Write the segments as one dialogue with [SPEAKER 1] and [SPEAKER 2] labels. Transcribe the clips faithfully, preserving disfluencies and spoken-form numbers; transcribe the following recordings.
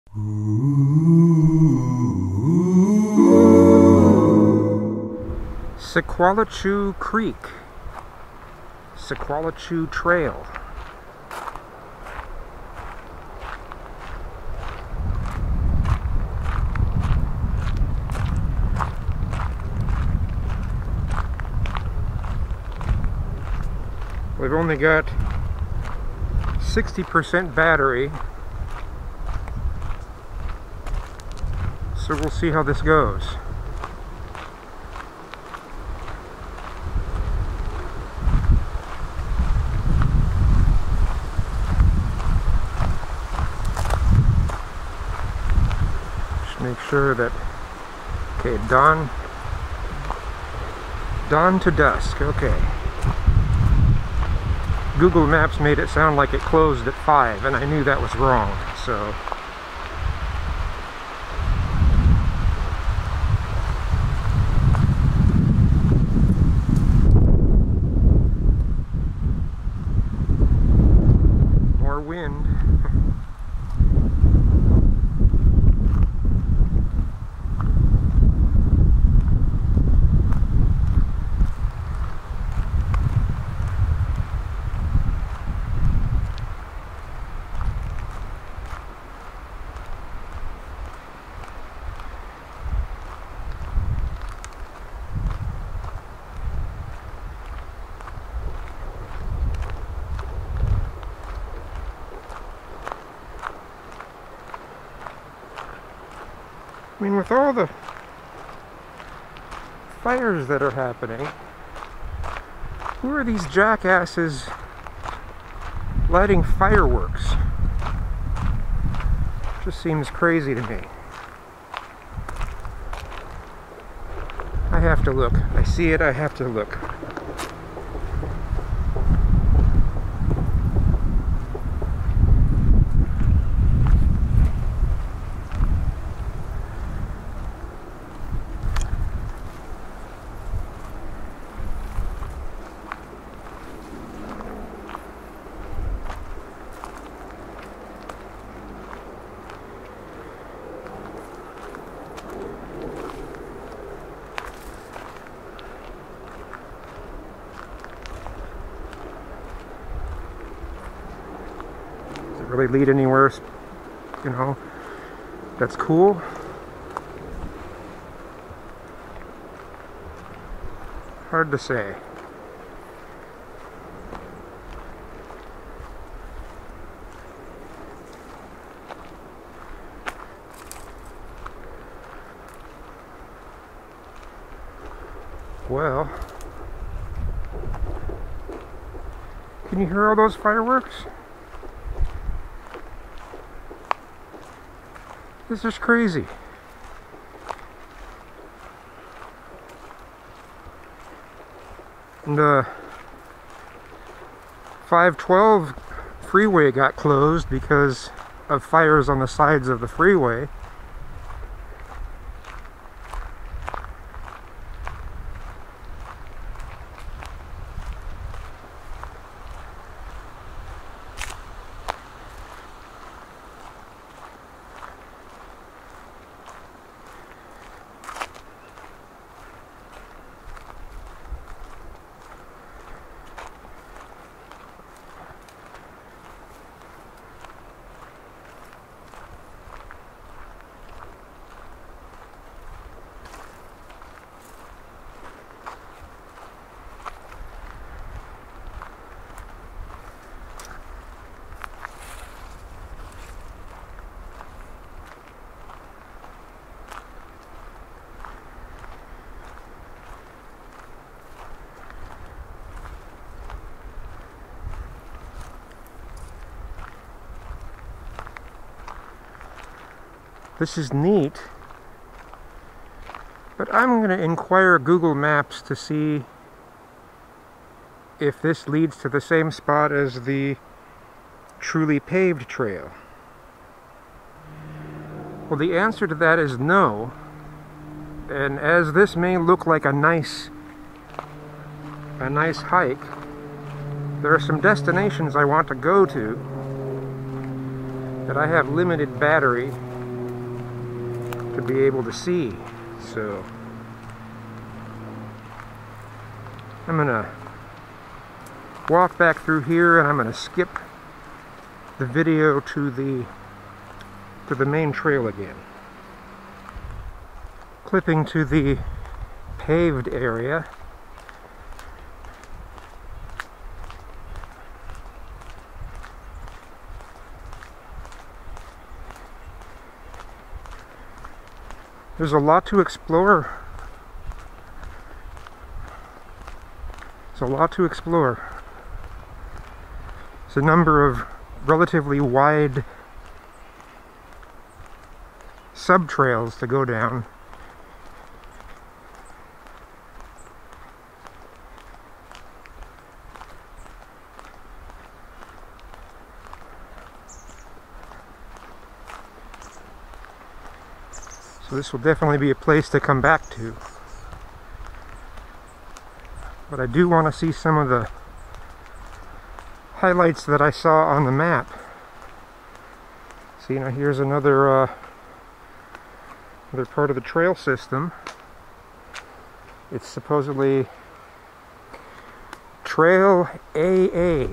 [SPEAKER 1] Sequalichoo Creek, Sequalichoo Trail. We've only got sixty percent battery, so we'll see how this goes. Just make sure that, okay, dawn, dawn to dusk, okay. Google Maps made it sound like it closed at five, and I knew that was wrong, so. More wind. I mean, with all the fires that are happening, who are these jackasses lighting fireworks? Just seems crazy to me. I have to look. I see it, I have to look. Really lead anywhere, you know, that's cool. Hard to say. Well, can you hear all those fireworks? This is crazy. And uh, five twelve freeway got closed because of fires on the sides of the freeway. This is neat, but I'm going to inquire Google Maps to see if this leads to the same spot as the truly paved trail. Well, the answer to that is no, and as this may look like a nice a nice hike, there are some destinations I want to go to that I have limited battery to be able to see. So I'm gonna walk back through here, and I'm gonna skip the video to the to the main trail again. Clipping to the paved area. There's a lot to explore. There's a lot to explore. There's a number of relatively wide sub-trails to go down. So this will definitely be a place to come back to. But I do want to see some of the highlights that I saw on the map. See, now here's another uh, another part of the trail system. It's supposedly Trail A A.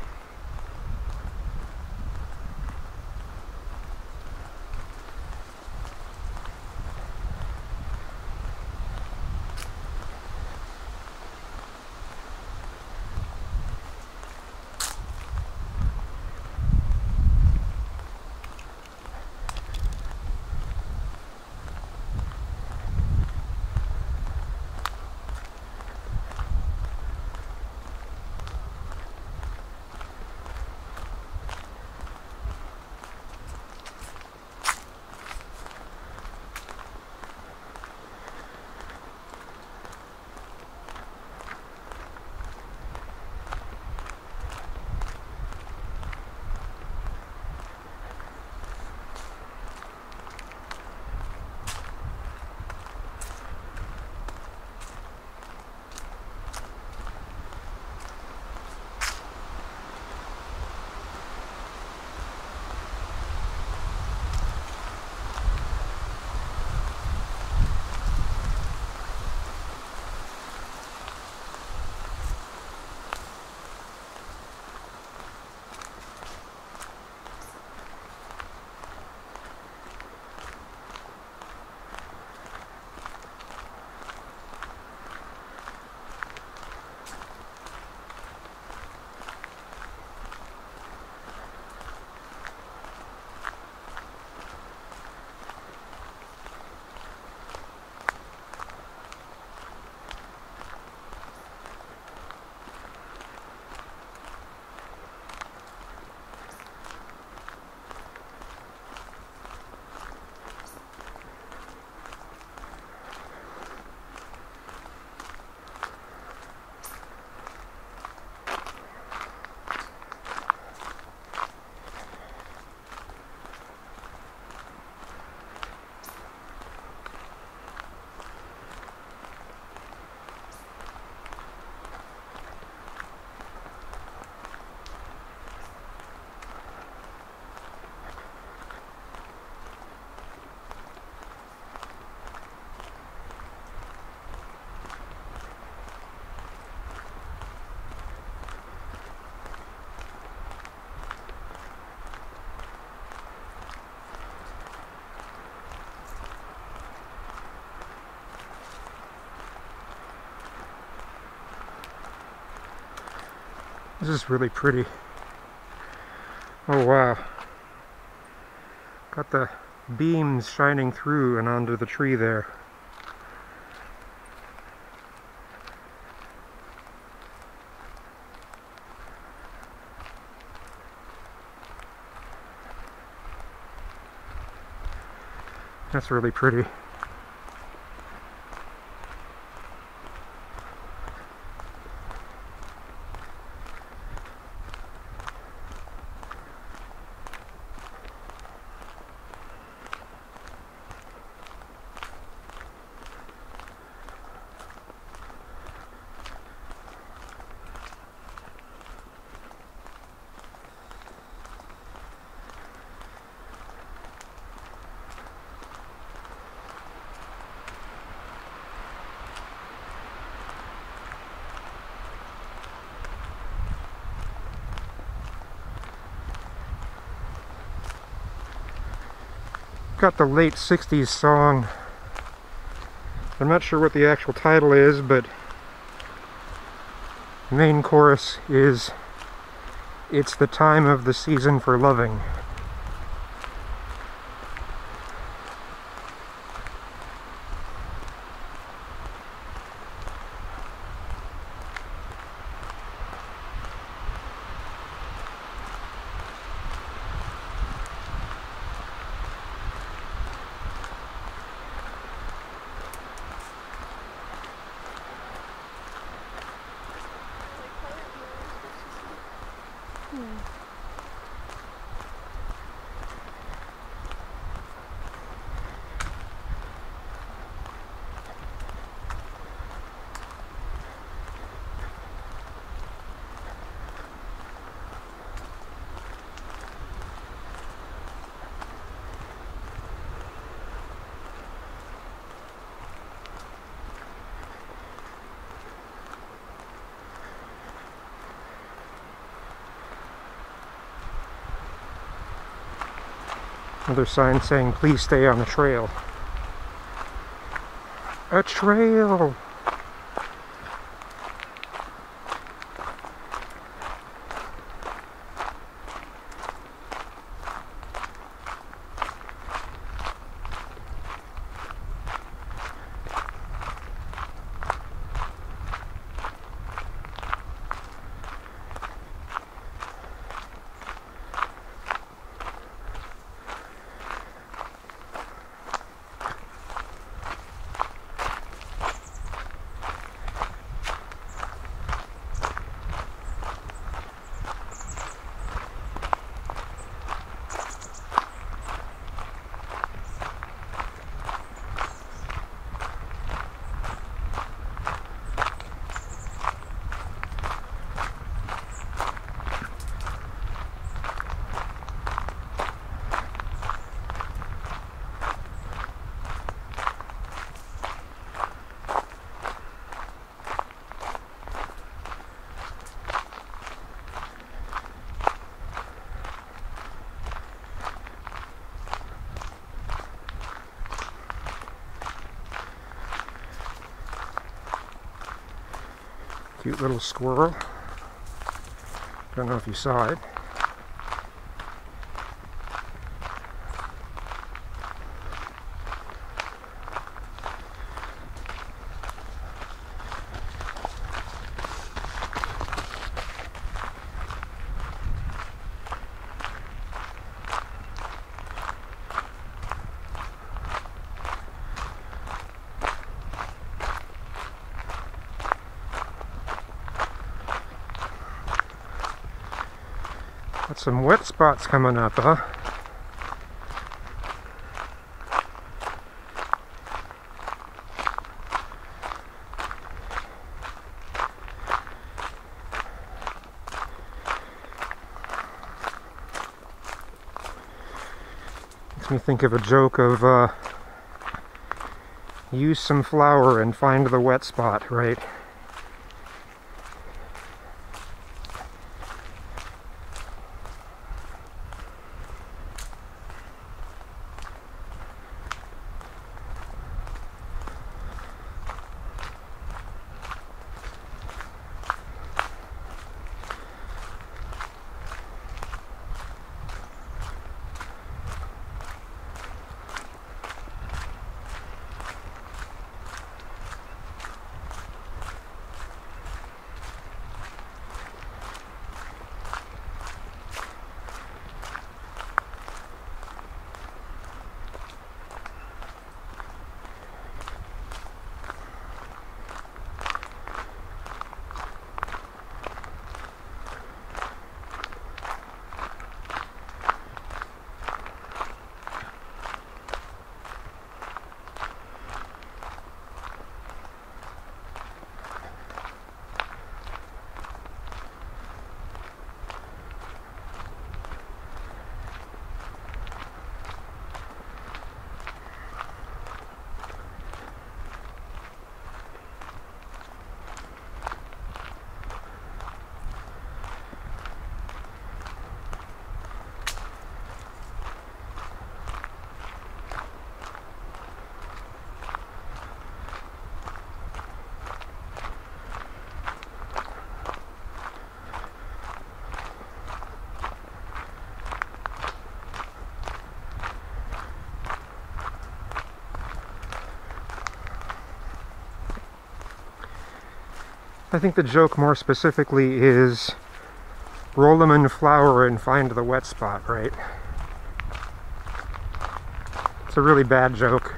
[SPEAKER 1] This is really pretty. Oh wow. Got the beams shining through and onto the tree there. That's really pretty. got the late sixties song. I'm not sure what the actual title is, but the main chorus is, "It's the time of the season for loving." Another sign saying, "Please stay on the trail." A trail! Cute little squirrel. Don't know if you saw it. Got some wet spots coming up, huh? Makes me think of a joke of, uh, use some flour and find the wet spot, right? I think the joke more specifically is roll them in flour and find the wet spot, right? It's a really bad joke.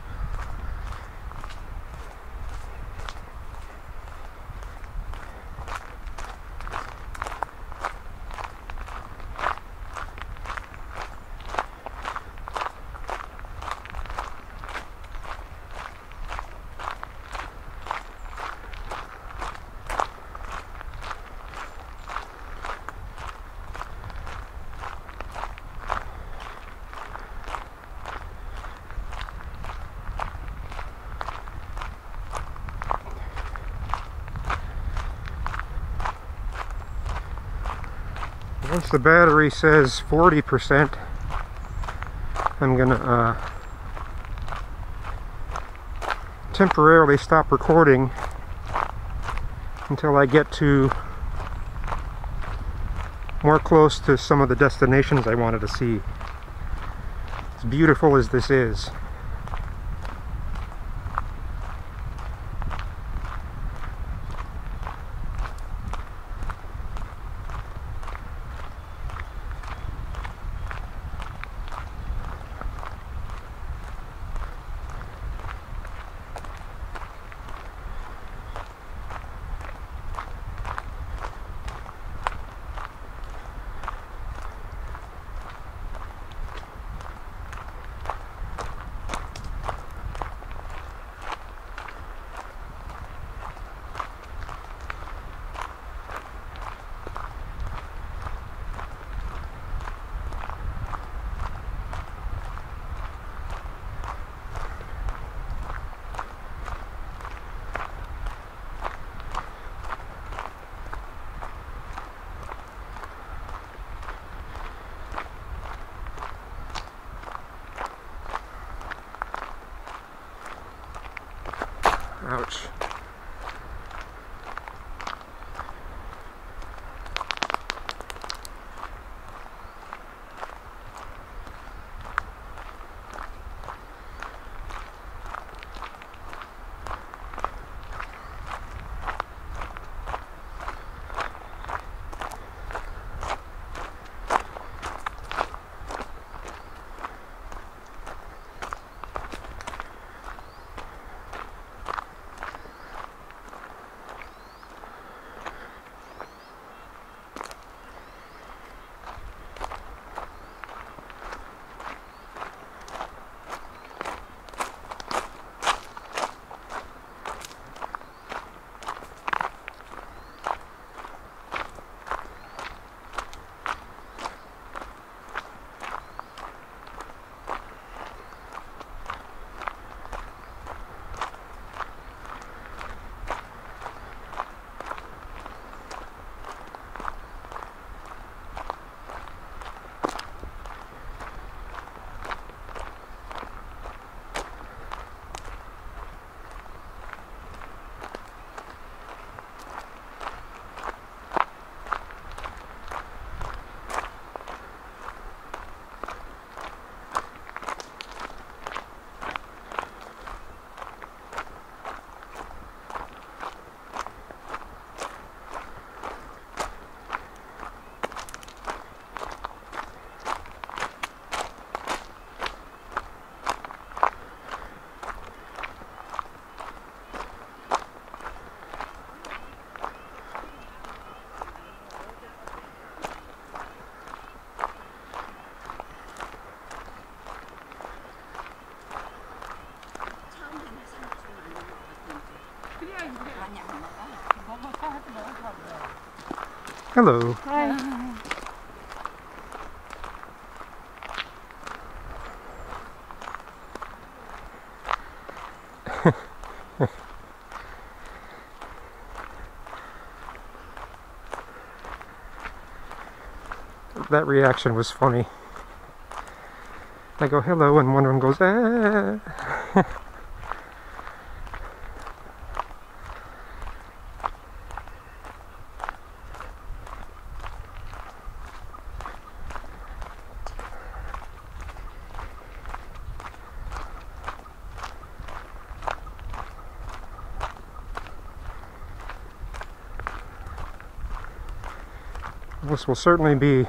[SPEAKER 1] Once the battery says forty percent, I'm gonna uh, temporarily stop recording until I get to more close to some of the destinations I wanted to see. As beautiful as this is. Ouch. Hello.
[SPEAKER 2] Hi.
[SPEAKER 1] That reaction was funny. I go hello and one of them goes ah. This will certainly be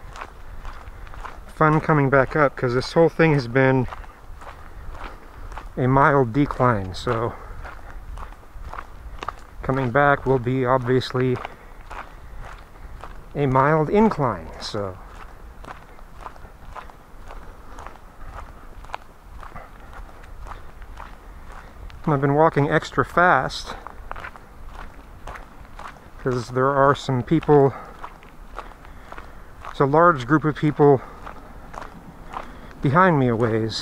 [SPEAKER 1] fun coming back up, because this whole thing has been a mild decline, so coming back will be obviously a mild incline. So and I've been walking extra fast because there are some people, it's a large group of people behind me a ways.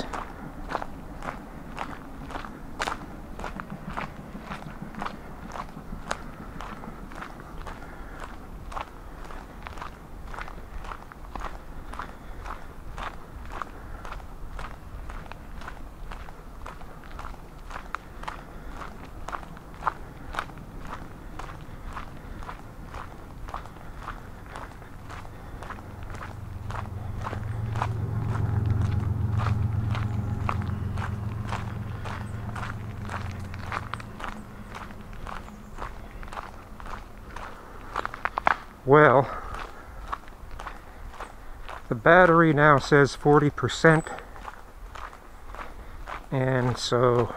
[SPEAKER 1] Well, the battery now says forty percent, and so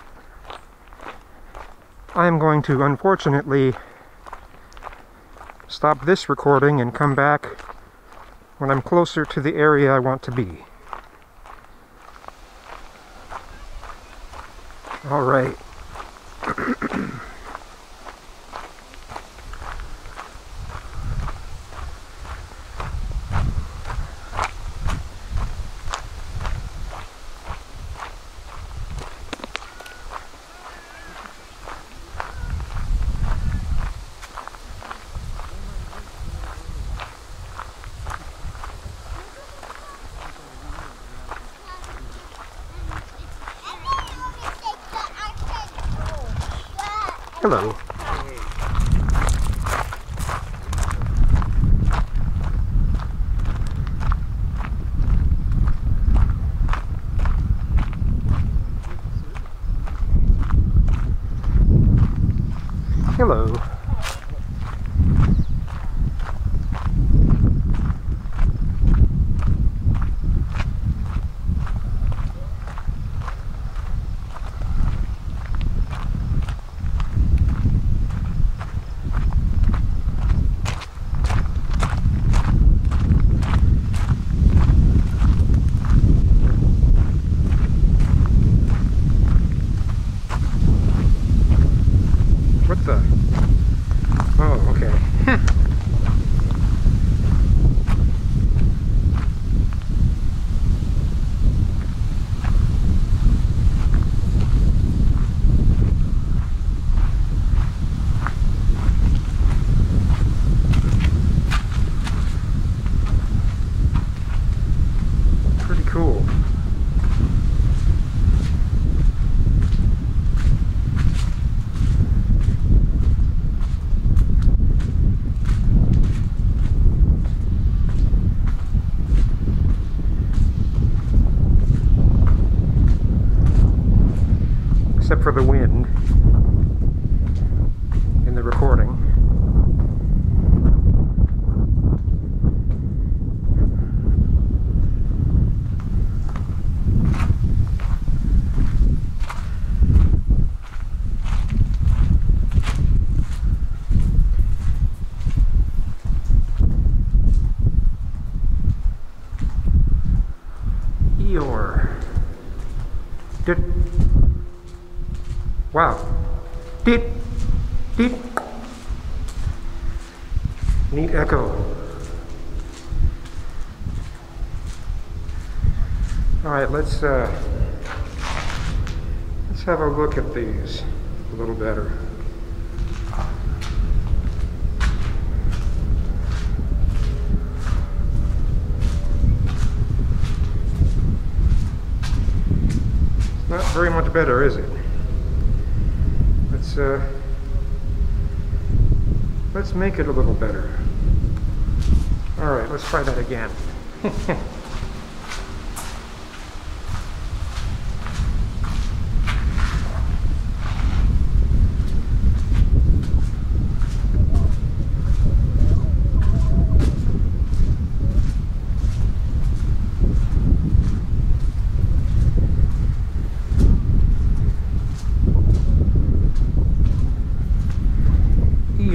[SPEAKER 1] I'm going to unfortunately stop this recording and come back when I'm closer to the area I want to be. All right. Hello. Hello. What the? Oh, okay. Pretty cool. Except for the wind in the recording. Eeyore. Did Wow. Deep, deep. Neat echo. All right, let's uh, let's have a look at these a little better. It's not very much better, is it? Let's, uh, let's make it a little better. All right, let's try that again.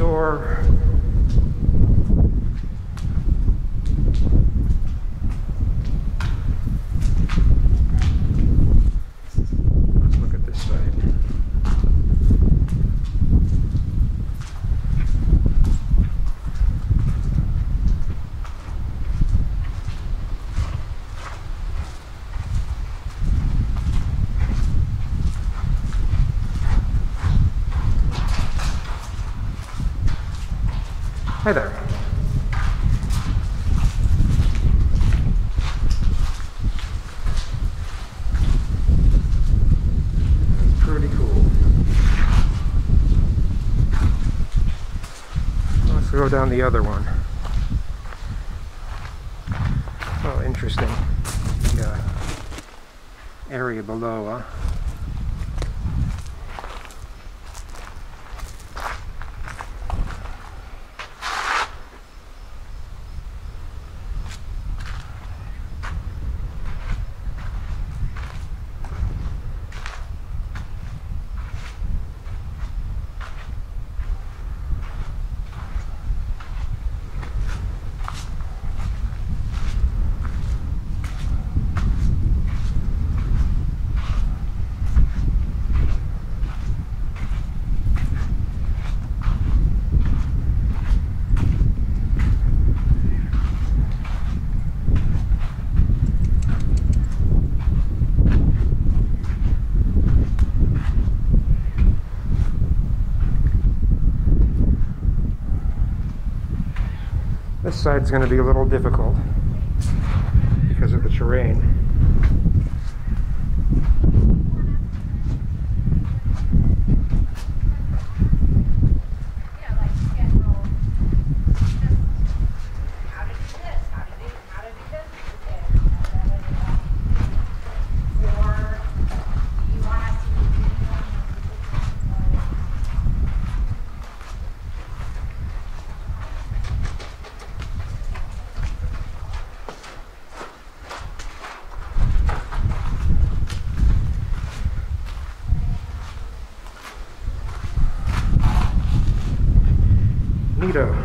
[SPEAKER 1] door. Let's look at this side. Hi there. That's pretty cool. Let's go down the other one. Oh, interesting. The uh, area below, huh? This side's going to be a little difficult because of the terrain. Neato.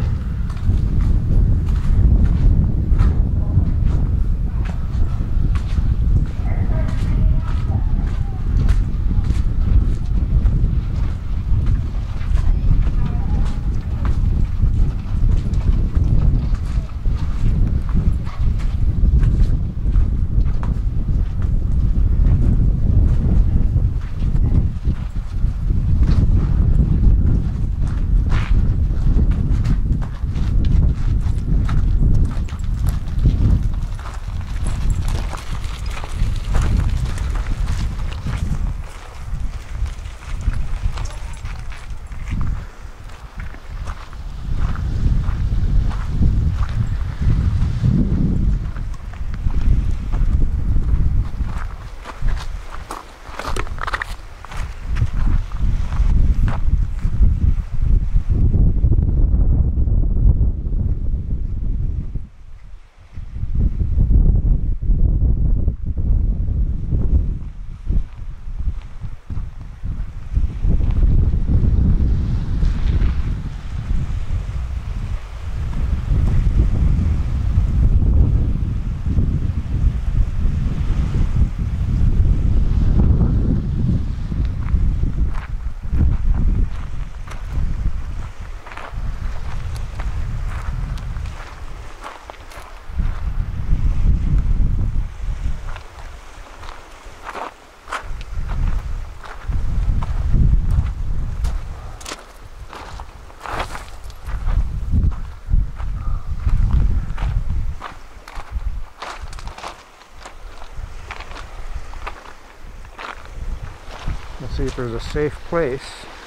[SPEAKER 1] Let's see if there's a safe place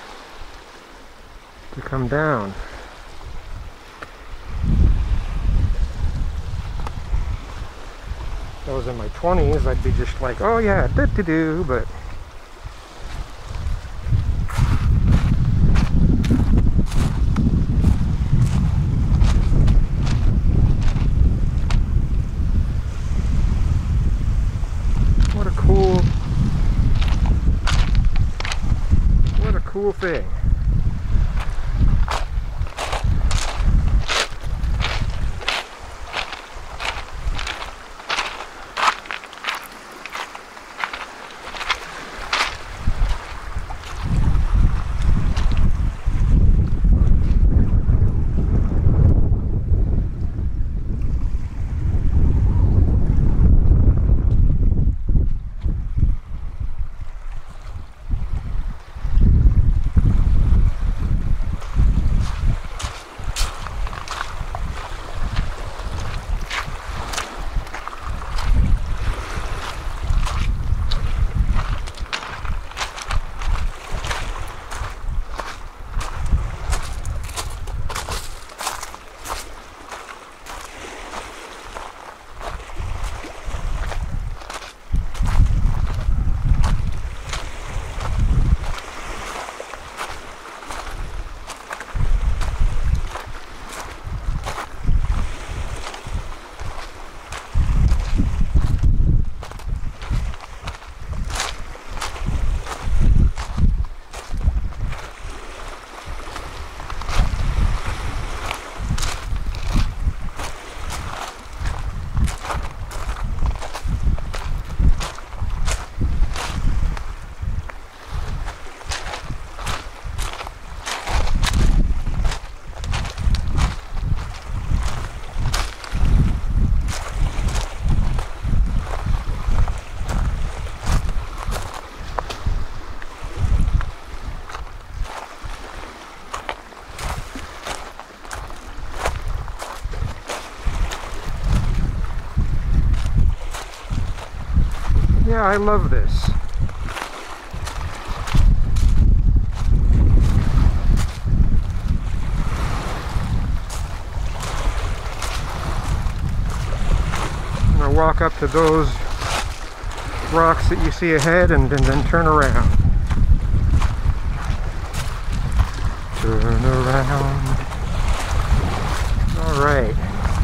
[SPEAKER 1] to come down. If I was in my twenties, I'd be just like, oh yeah, do-do-do, but what a cool What a cool thing. I love this. I'm going to walk up to those rocks that you see ahead and, and then turn around. Turn around. All right.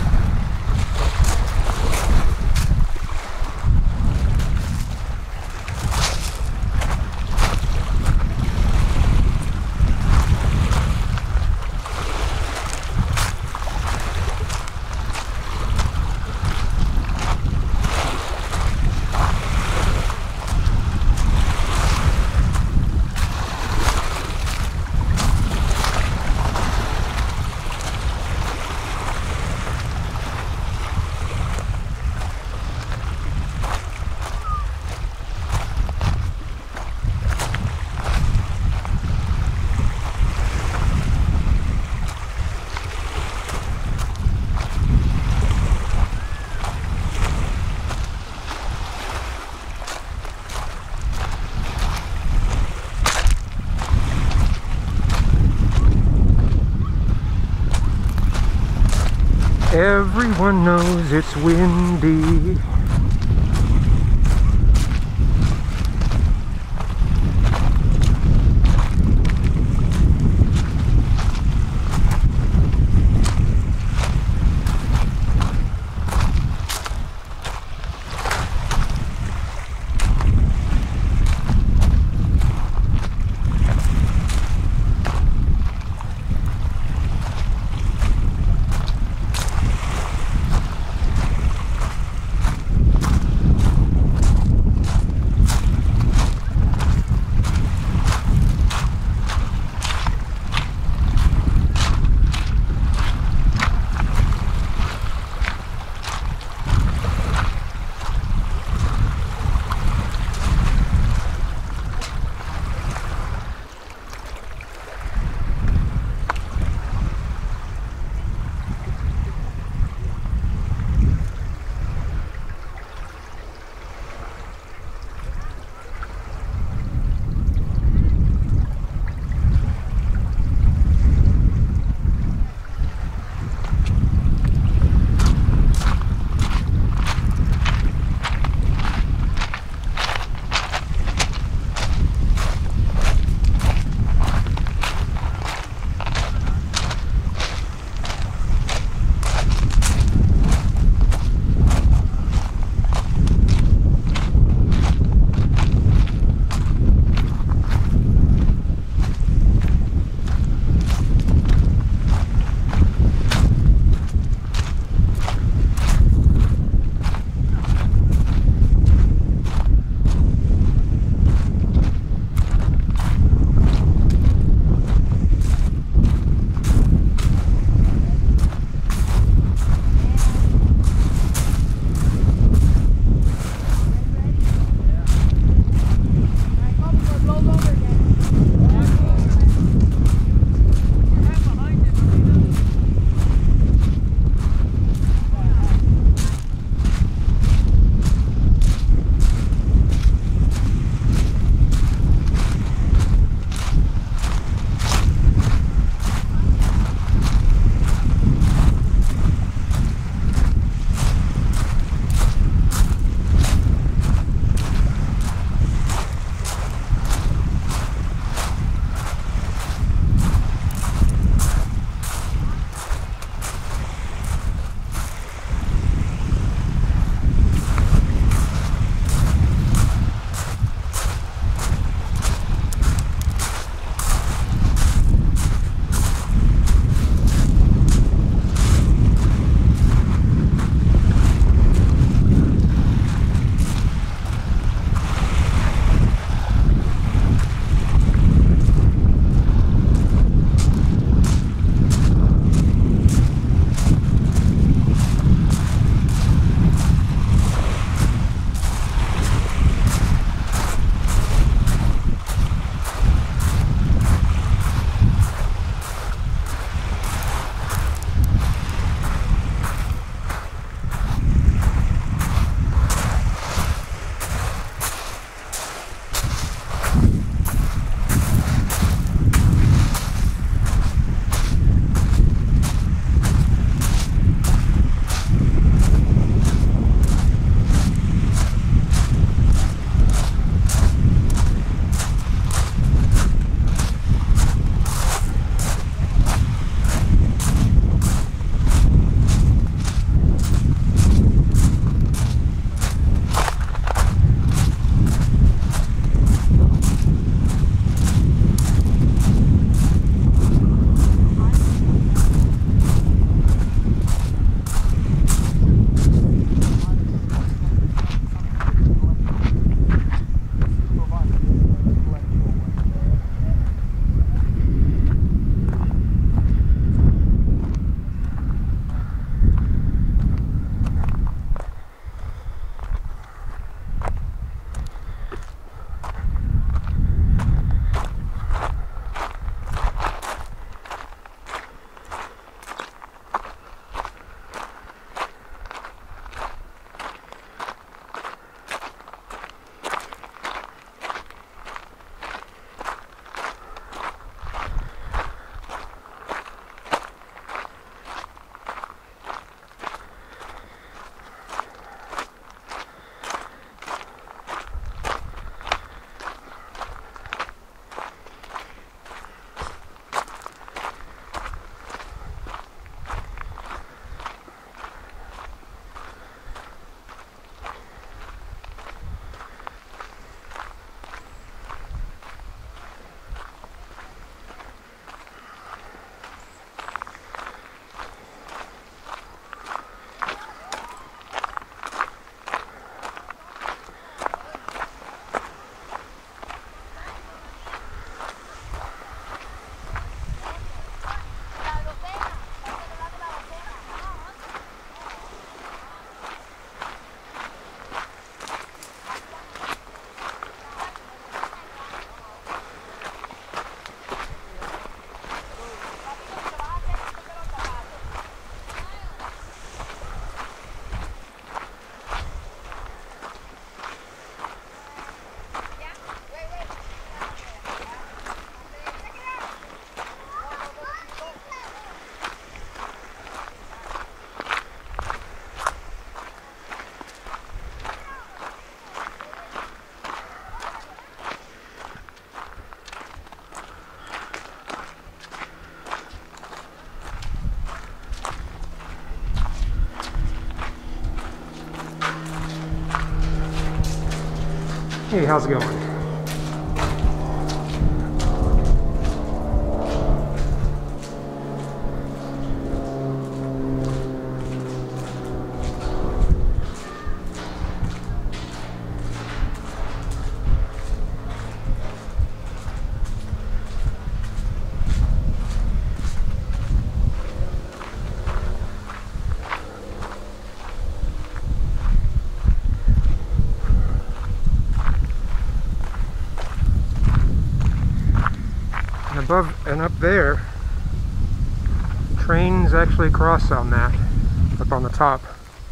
[SPEAKER 1] Everyone knows it's windy. Hey, how's it going? Above and up there, trains actually cross on that, up on the top.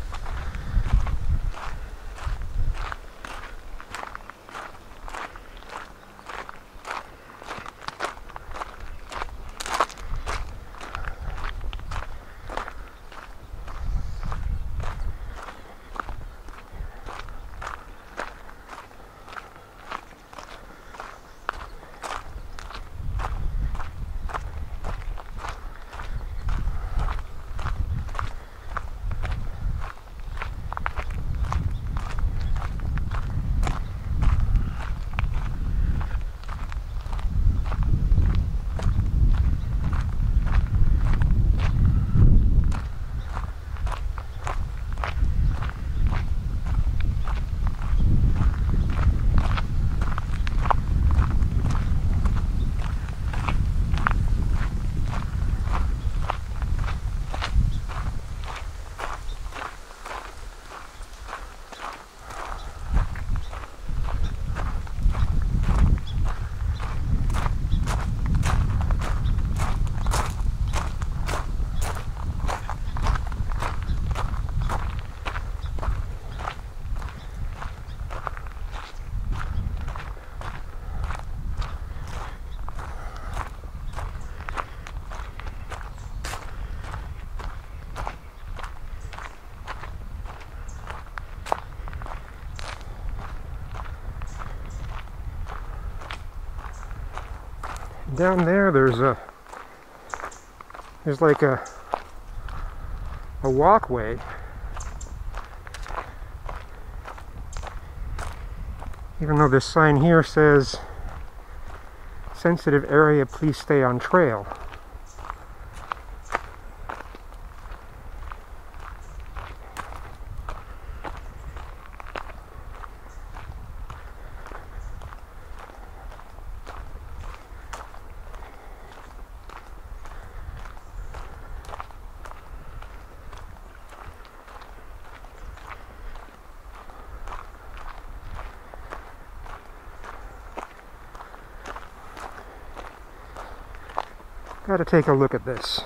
[SPEAKER 1] Down there, there's a there's like a a walkway. Even though this sign here says sensitive area, please stay on trail. Got to take a look at this.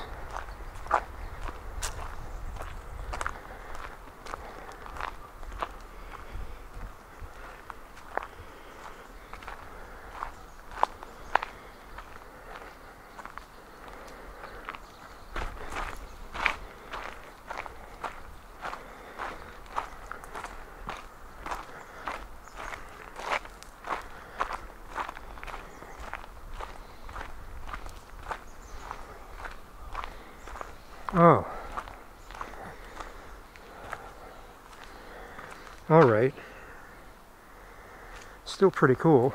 [SPEAKER 1] Oh. All right. Still pretty cool.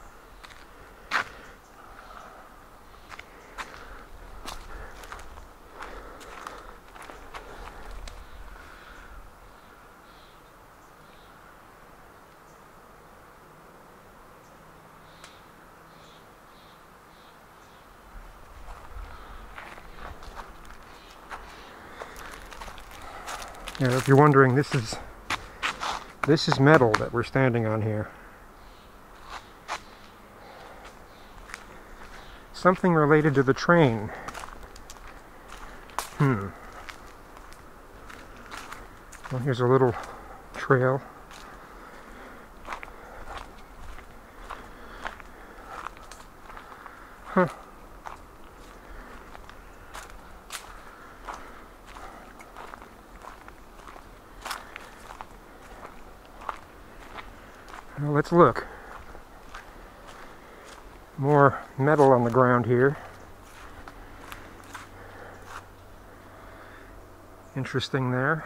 [SPEAKER 1] Yeah, if you're wondering, this is this is metal that we're standing on here. Something related to the train. Hmm. Well, here's a little trail. Huh. Well, let's look. More metal on the ground here. Interesting there.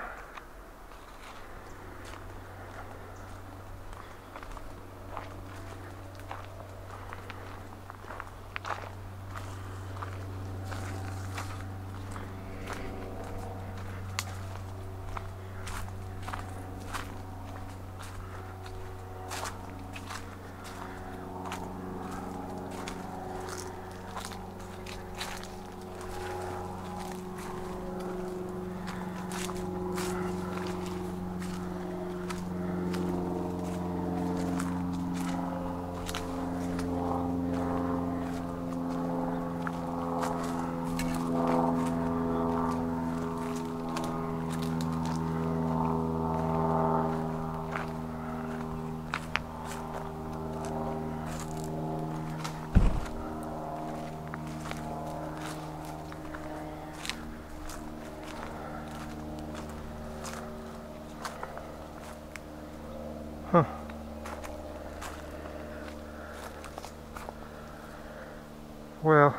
[SPEAKER 1] Well,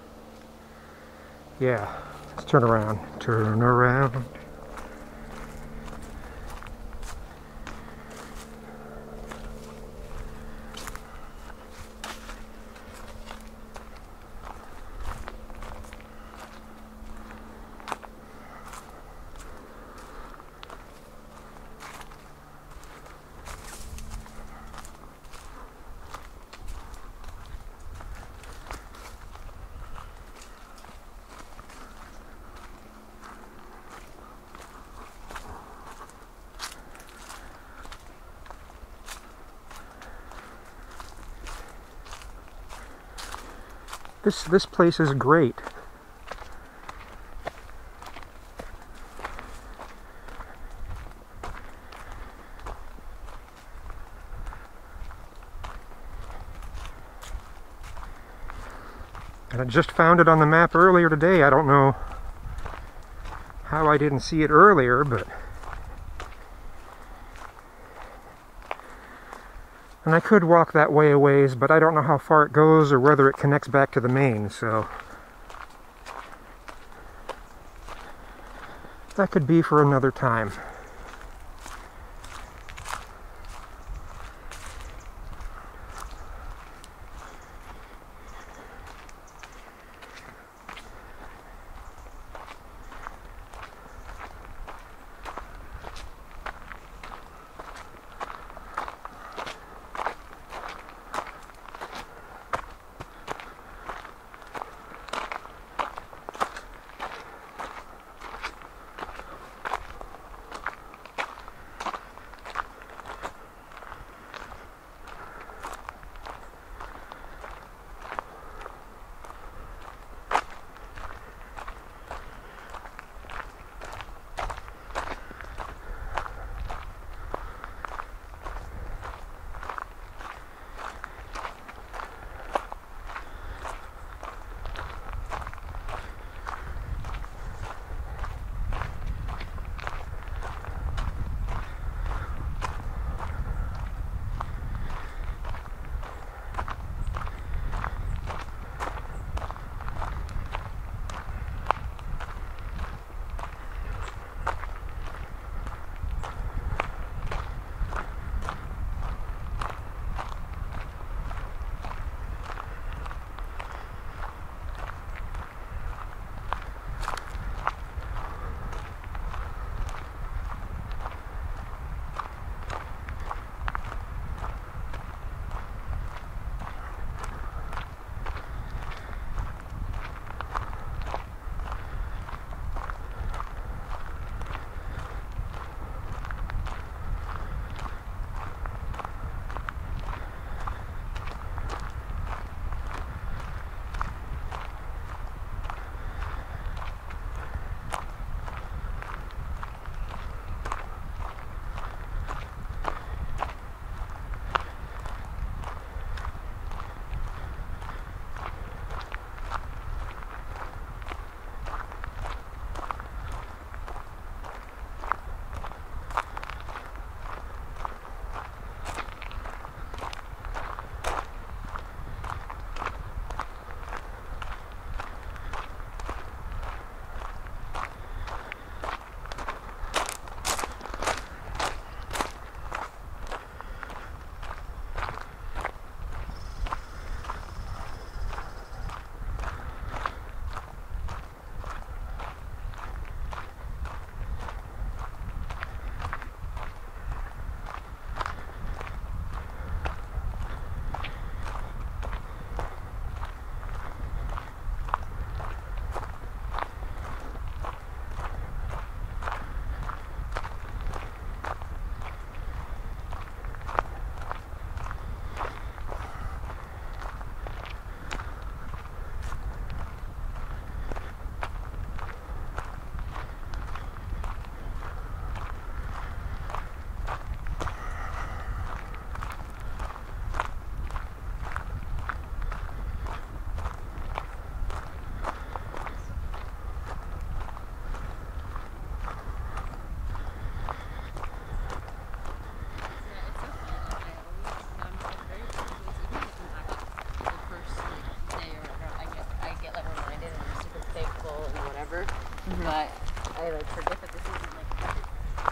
[SPEAKER 1] yeah, let's turn around. Turn around. This this place is great. And I just found it on the map earlier today. I don't know how I didn't see it earlier, but... And I could walk that way a ways, but I don't know how far it goes or whether it connects back to the main, so... that could be for another time.
[SPEAKER 2] like forget that this isn't like perfect.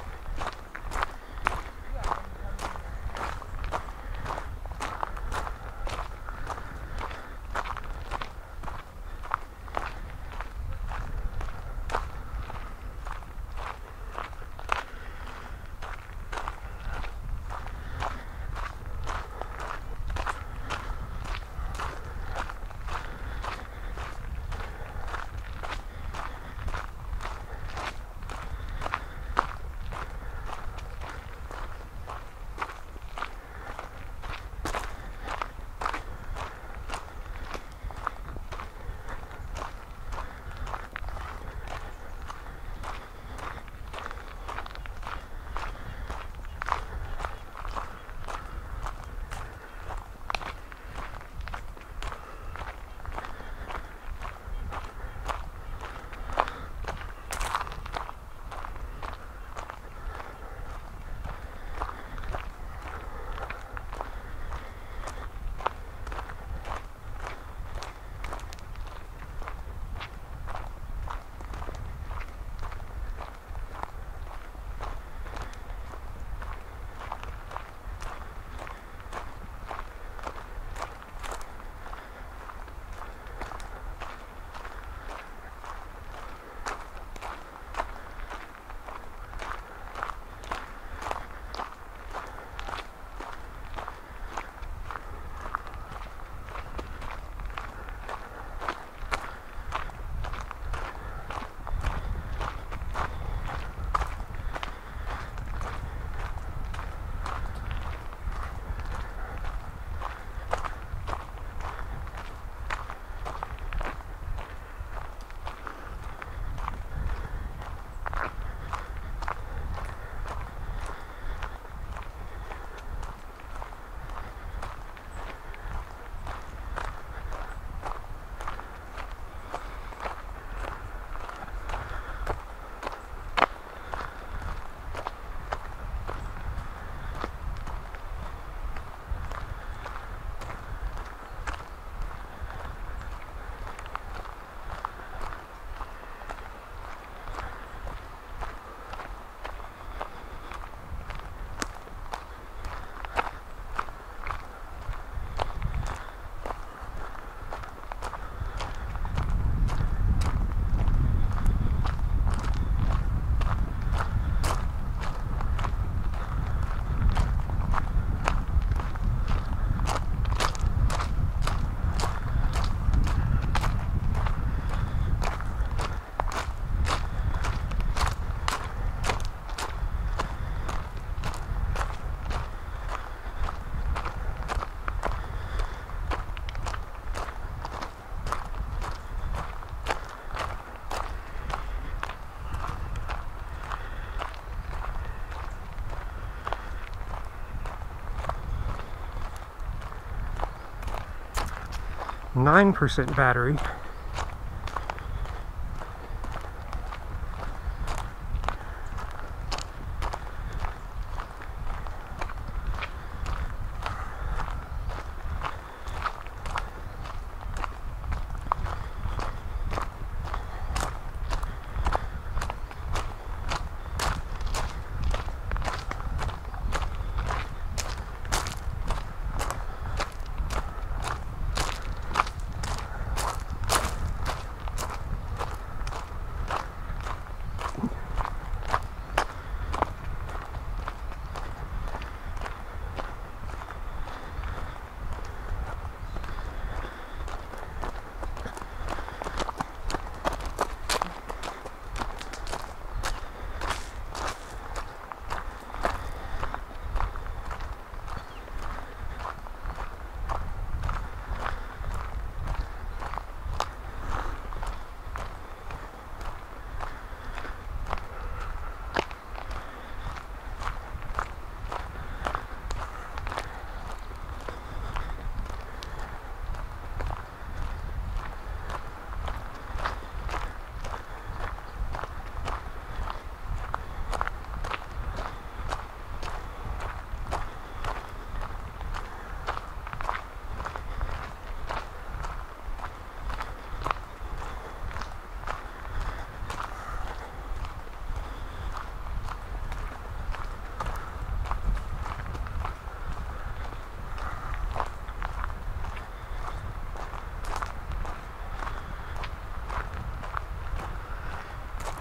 [SPEAKER 1] nine percent battery.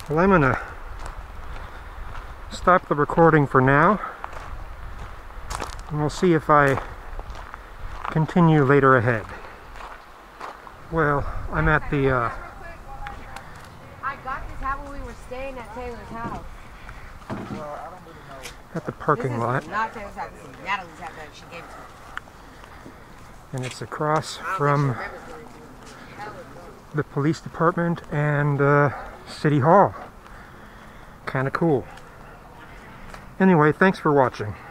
[SPEAKER 1] Well, I'm gonna stop the recording for now, and we'll see if I continue later ahead. Well, I'm at the uh,
[SPEAKER 2] I got this hat when we were staying at Taylor's house.
[SPEAKER 1] at the parking lot,
[SPEAKER 2] Not Taylor's house. This is Natalie's hat that she gave to me.
[SPEAKER 1] and it's across
[SPEAKER 2] I don't
[SPEAKER 1] from
[SPEAKER 2] think she remembers the hell it's
[SPEAKER 1] the police department and uh, City Hall. Kind of cool. Anyway, thanks for watching.